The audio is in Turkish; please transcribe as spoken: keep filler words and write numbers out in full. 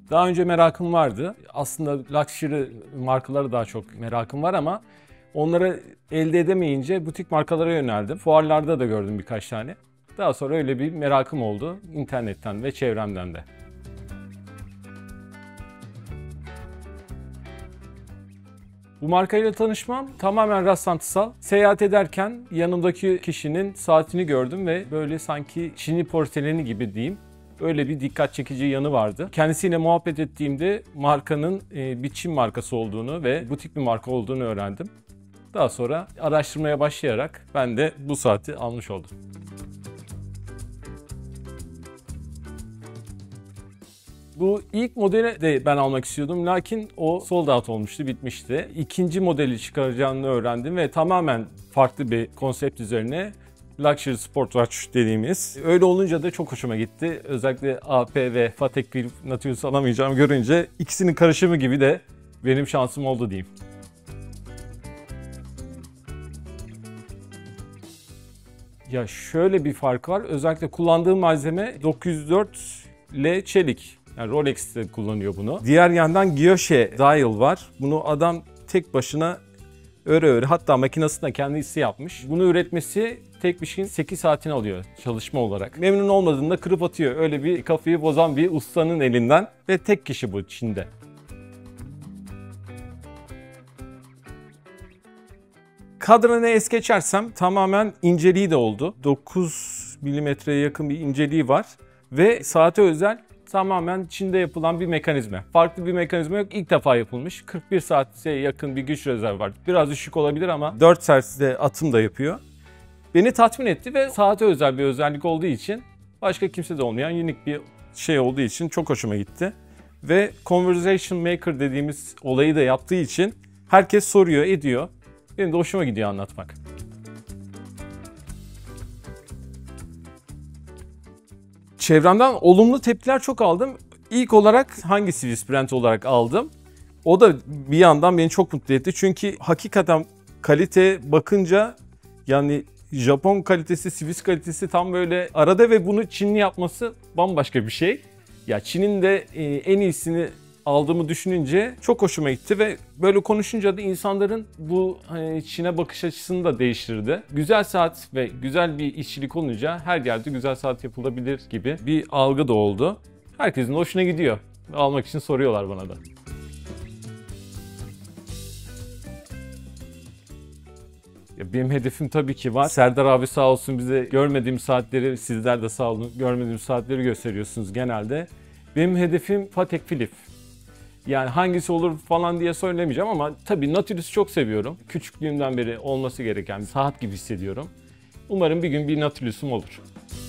Daha önce merakım vardı. Aslında luxury markalara daha çok merakım var ama onları elde edemeyince butik markalara yöneldim. Fuarlarda da gördüm birkaç tane. Daha sonra öyle bir merakım oldu internetten ve çevremden de. Bu markayla tanışmam tamamen rastlantısal. Seyahat ederken yanımdaki kişinin saatini gördüm ve böyle sanki Çinli porseleni gibi diyeyim. Öyle bir dikkat çekici yanı vardı. Kendisiyle muhabbet ettiğimde markanın bir Çin markası olduğunu ve butik bir marka olduğunu öğrendim. Daha sonra araştırmaya başlayarak ben de bu saati almış oldum. Bu ilk modeli de ben almak istiyordum lakin o sold out olmuştu, bitmişti. İkinci modeli çıkaracağını öğrendim ve tamamen farklı bir konsept üzerine Luxury Sport Watch dediğimiz. Öyle olunca da çok hoşuma gitti. Özellikle A P ve Patek Philippe Nautilus alamayacağımı görünce ikisinin karışımı gibi de benim şansım oldu diyeyim. Ya şöyle bir fark var. Özellikle kullandığım malzeme dokuz yüz dört L çelik. Yani Rolex de kullanıyor bunu. Diğer yandan Guilloche dial var. Bunu adam tek başına öre öre, hatta makinesini de kendisi yapmış. Bunu üretmesi tek bir şeyin sekiz saatini alıyor çalışma olarak. Memnun olmadığında kırıp atıyor. Öyle bir kafayı bozan bir ustanın elinden ve tek kişi bu Çin'de. Kadranı es geçersem tamamen inceliği de oldu. dokuz milimetreye yakın bir inceliği var ve saate özel tamamen Çin'de yapılan bir mekanizma. Farklı bir mekanizma yok. İlk defa yapılmış. kırk bir saate yakın bir güç rezervi var. Biraz düşük olabilir ama dört saatte atım da yapıyor. Beni tatmin etti ve saate özel bir özellik olduğu için, başka kimse de olmayan unik bir şey olduğu için çok hoşuma gitti. Ve Conversation Maker dediğimiz olayı da yaptığı için herkes soruyor, ediyor. Benim de hoşuma gidiyor anlatmak. Çevremden olumlu tepkiler çok aldım. İlk olarak hangi Swiss brand olarak aldım? O da bir yandan beni çok mutlu etti. Çünkü hakikaten kalite bakınca yani Japon kalitesi, Swiss kalitesi tam böyle arada ve bunu Çinli yapması bambaşka bir şey. Ya Çin'in de en iyisini aldığımı düşününce çok hoşuma gitti ve böyle konuşunca da insanların bu Çin'e bakış açısını da değiştirdi. Güzel saat ve güzel bir işçilik olunca her yerde güzel saat yapılabilir gibi bir algı da oldu. Herkesin hoşuna gidiyor. Almak için soruyorlar bana da. Benim hedefim tabii ki var. Serdar abi sağ olsun bize görmediğim saatleri, sizler de sağ olun görmediğim saatleri gösteriyorsunuz genelde. Benim hedefim Patek Philippe. Yani hangisi olur falan diye söylemeyeceğim ama tabii Nautilus'u çok seviyorum. Küçüklüğümden beri olması gereken bir saat gibi hissediyorum. Umarım bir gün bir Nautilus'um olur.